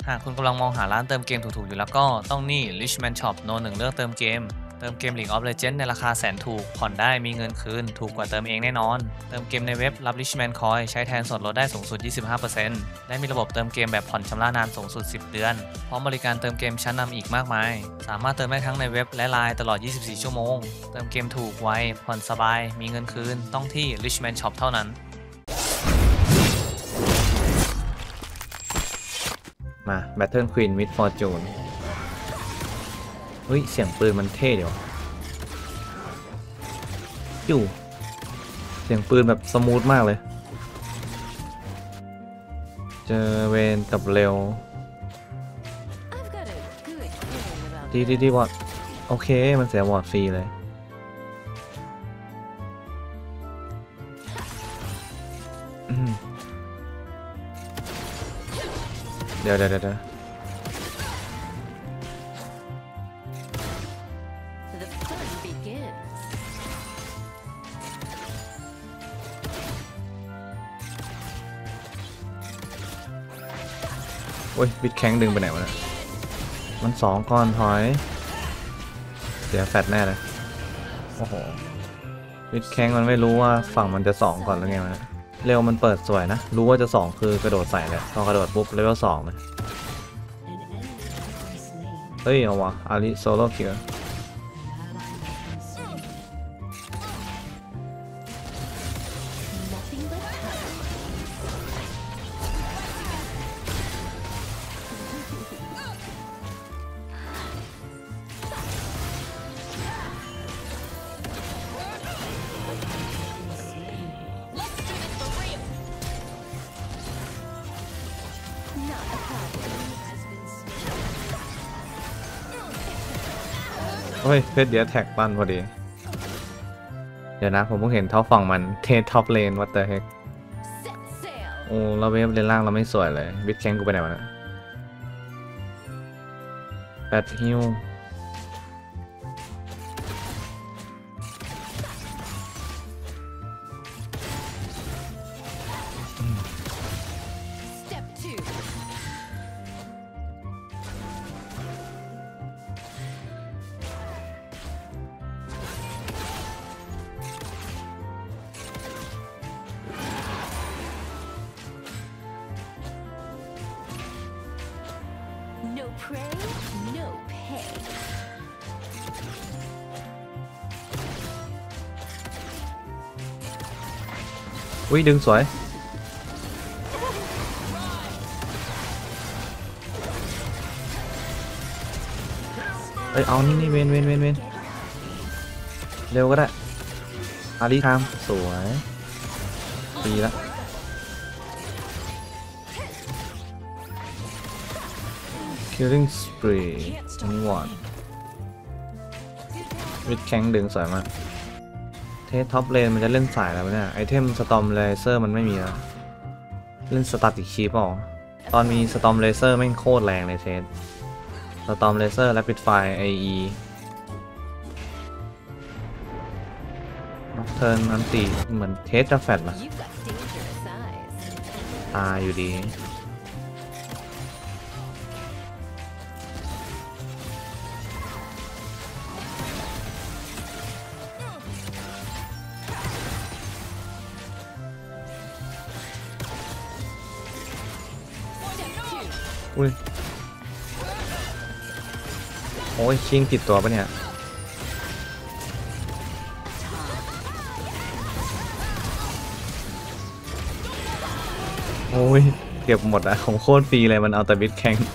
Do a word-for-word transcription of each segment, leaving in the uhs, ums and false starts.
หากคุณกำลังมองหาร้านเติมเกมถูกๆอยู่แล้วก็ต้องนี่ Richman Shop โนหนึ่งเลือกเติมเกมเติมเกม League of Legends ในราคาแสนถูกผ่อนได้มีเงินคืนถูกกว่าเติมเองแน่นอนเติมเกมในเว็บรับ Richman Coin ใช้แทนส่วนลดได้สูงสุด ยี่สิบห้าเปอร์เซ็นต์ และมีระบบเติมเกมแบบผ่อนชำระนานสูงสุดสิบเดือนพร้อมบริการเติมเกมชั้นนำอีกมากมายสามารถเติมได้ทั้งในเว็บและไลน์ตลอดยี่สิบสี่ชั่วโมงเติมเกมถูกไวผ่อนสบายมีเงินคืนต้องที่ Richman Shop เท่านั้นมา Battle Queen with Fortune เฮ้ยเสียงปืนมันเท่เดี๋ยวอยู่เสียงปืนแบบสมูทมากเลยเจอเวนกับเร็วดีดีดีวอดโอเคมันเสียวอดฟรีเลยเดี๋ยวเดี๋ยวเดี๋ยวโอ้ยบิดแข้งดึงไปไหนวะเนี่ยมันสองก้อนถอยเสียแฟตแน่เลยโอ้โหบิดแข้งมันไม่รู้ว่าฝั่งมันจะสองก่อนหรือไงวะเร็วมันเปิดสวยนะรู้ว่าจะสองคือกระโดดใส่เลยพอกระโดดปุ๊บเลเวลสองเลยเฮ้ยเอาวะอาริโซโล่คิวเฮ้ยเพชรเดี๋ยวแท็กปั้นพอดีเดี๋ยวนะผมเพิ่งเห็นท็อปฝั่งมันเทสท็อปเลนวัตเตอร์เฮกโอ้เราเวฟเลนล่างเราไม่สวยเลยบิดแข้งกูไปไหนวะเนี่ยแบทฮิว No prey, no pay. อุ้ยดึงสวยเอ้ยเอานี่นี่เวนเวนเวนเวนเร็วก็ได้อารีทามสวยดีละKilling Spree จังหวะวิดแข้งดึงสวยมากเทสท็อปเลนมันจะเล่นสายแล้วเนี่ยไอเทมสตอมเลเซอร์มันไม่มีแล้วเล่นสตาติกคีปอ่ะตอนมีสตอมเลเซอร์ไม่โคตรแรงเลยเทสสตอมเลเซอร์และปิดไฟ ไอ อี เทิร์นอันตีเหมือนเทสจะแฟดนะตายอยู่ดีอุ้ยโอ้ยชิงติดตัวปะเนี่ยโอ้ยเก็บหมดอะของโคตรฟรีเลยมันเอาแต่บิดแข้ง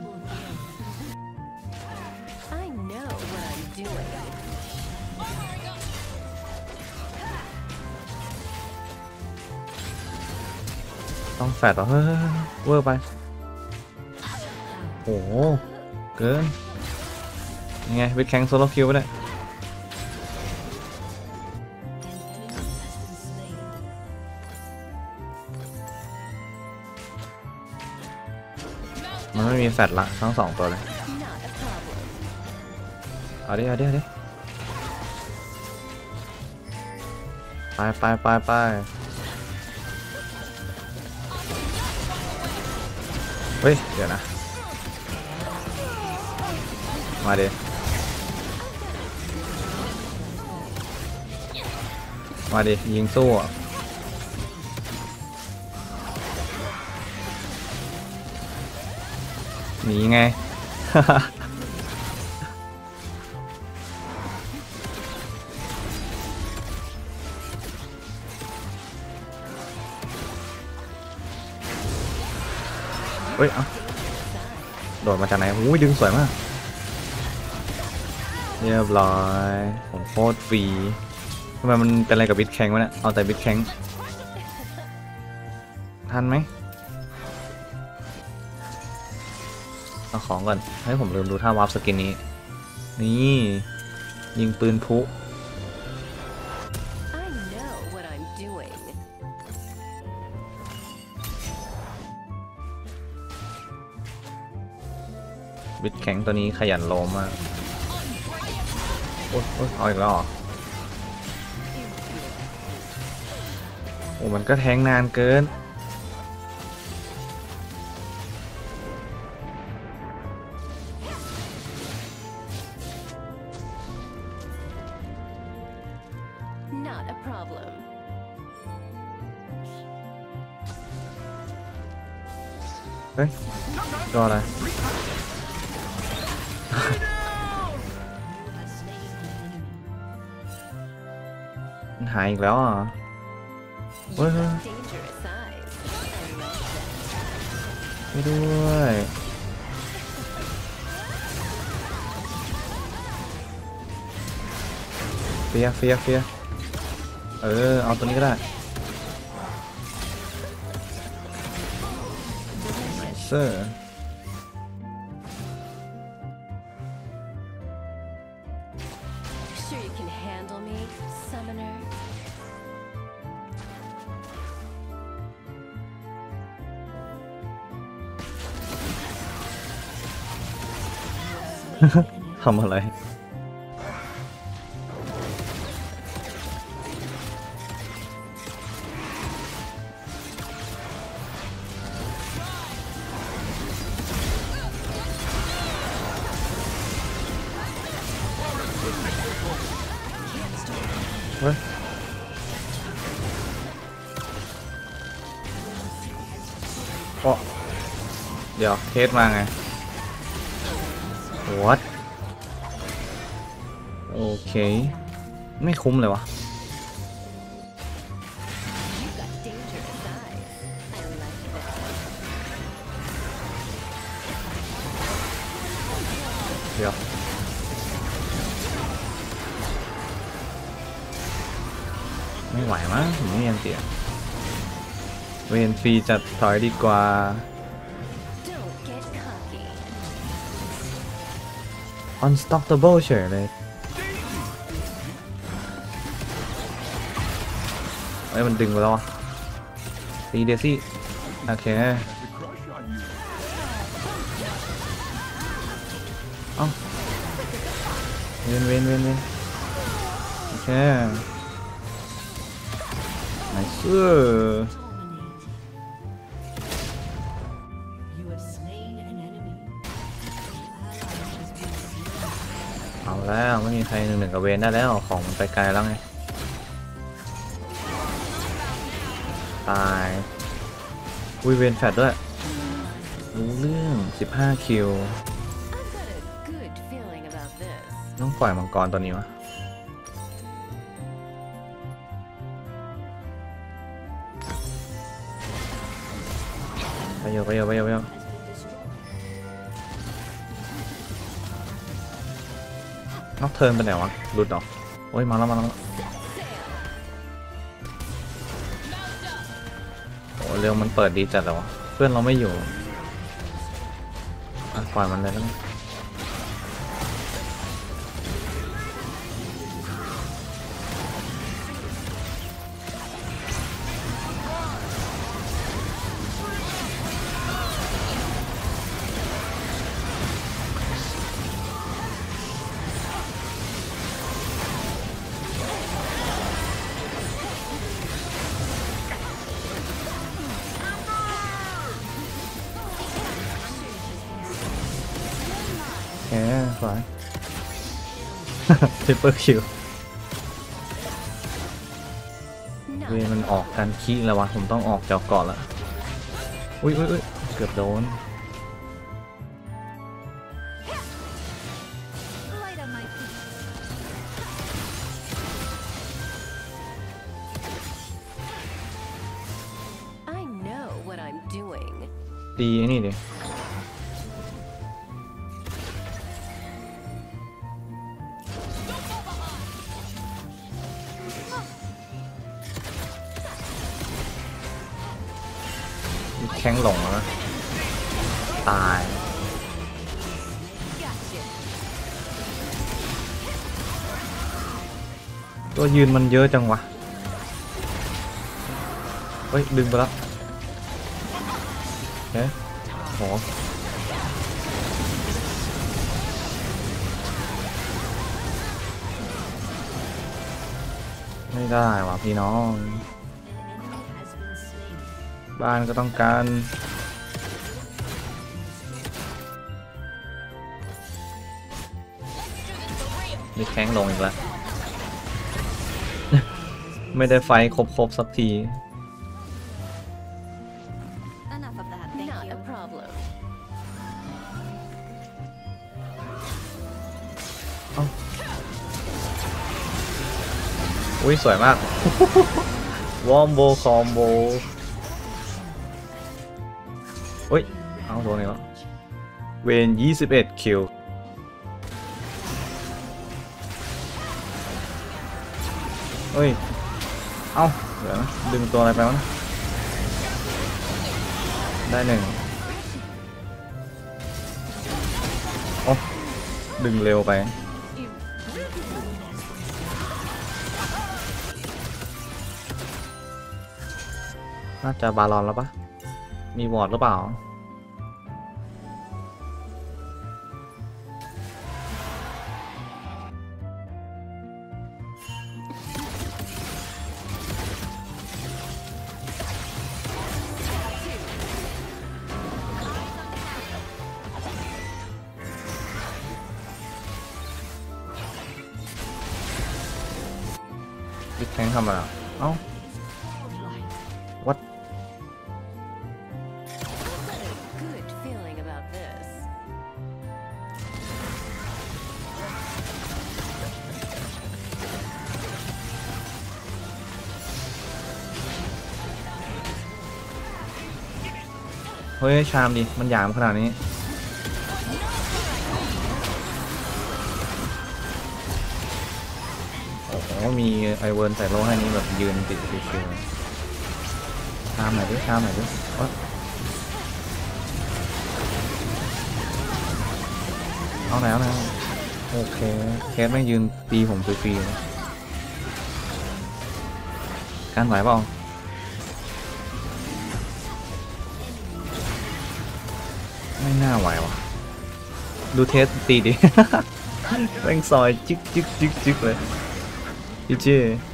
ต้องแฟดเหรอเฮ้ยเวอร์ไปโอ้โหเกินยังไงบิดแข้งโซโล่คิวไปเลยมันไม่มีแฟดละทั้งสองตัวเลยเอาดิเอาดิเอาดิไปไปไปไปเฮ้ยเดี๋ยวนะมาดิมาดิยิงสู้อ่ะหนีไง เฮ้ย เอ้า โดดมาจากไหนอุ้ยดึงสวยมากเรียบร้อยผมโคตรฟรีทำไมมันเป็นอะไรกับบิทแข็งวะเนี่ยเอาแต่บิทแข็งทันไหมเอาของก่อนให้ผมลืมดูท่าวาร์ปสกินนี้นี่ยิงปืนพุ I know what I'm doing. บิทแข็งตัวนี้ขยันโลมมากโอ๊ยโอ๊ยเอาอีกแล้วเหรอโอ้มันก็แทงนานเกิน Not a problem. เฮ้ยรออะไร มันหายอีกแล้วอ่ะ You What? got dangerous eyes. I love that. ไม่ด้วยเฟียเฟียเฟียเออเอาตัวนี้ก็ได้เซอร์ Sure you can handle me, summoner? ทำอะไร เฮ้ยโอ้เดี๋ยวเคสมาไง what โอเค ไม่คุ้มเลยวะ You got dangerous eyes. I like that. เดี๋ยว ไม่ไหวมั้งผมไม่เรียนเสียเวนฟรีจัดถอยดีกว่า Don't get cocky. unstoppable เฉยเลยเอ้ยมันดึงไปแล้วอ่ะตีเดซี่โอเคเอ้าเวนเวนเวนเวนโอเคไนซ์ You have slain an enemy. เอาแล้วไม่มีใครหนึ่งหนึ่งกับเวนได้แล้วของมันไปไกลแล้วไงตายอุ้ยเวนแฟดด้วยรู้เรื่องสิบห้าคิว I've got a good feeling about this. ต้องปล่อยมังกรตัวนี้วะไปโยไปโยไปโยไปโยนอกเทิร์นไปไหนวะหลุดเหรอโอ้ยมาแล้วมาแล้วโอ้เรื่องมันเปิดดีจัดแล้ววะเพื่อนเราไม่อยู่อ่ะปล่อยมันเลยแล้วกันเคสวย ทริปเปิลคิว Not เวยมันออกกันขี้แล้ววะผมต้องออกจากเกาะละอุ้ยอุ้ยอุ้ยเกือบโดน light on my feet. I know what I'm doing. ตีไอ้นี่ดิแข้งหลงแล้วนะตาย Gotcha. ตัวยืนมันเยอะจังวะเฮ้ยดึงไปแล้วเฮ้ยโหไม่ได้ว่ะพี่น้อง An enemy has been slain. บ้านก็ต้องการมีแข้งลงอีกแล้ว ไม่ได้ไฟครบๆสักที Enough of that. Thank Not you. a problem. อุ้ยสวยมาก วอมโบคอมโบอุ้ย เอาโดนอีกแล้วเวนยี่สิบเอ็ดคิวเฮ้ย เอ้าเดี๋ยวนะดึงตัวอะไรไปวะนะได้หนึ่งโอ้ดึงเร็วไป น่าจะบาลอนแล้วปะมีวอร์ดหรือเปล่า บิ๊กแทงทำอะไรอ่ะเอ้า what Good feeling about this. เฮ้ย ชามดิ มันหยามขนาดนี้ โอ้โห มีไอเวิร์นใส่โลให้นี้แบบยืนติดชิวๆชามไหนอยดิชามไหนอยดิวะเอาไหนเอาไหนโอเค เคสไม่งยืนตีผมฟรีๆเลยการไหวเปล่า ไม่น่าไหวว่ะ ดูเทสตีดิ แม่งซอยจิกจิกจิกจิกเลยพี่เจ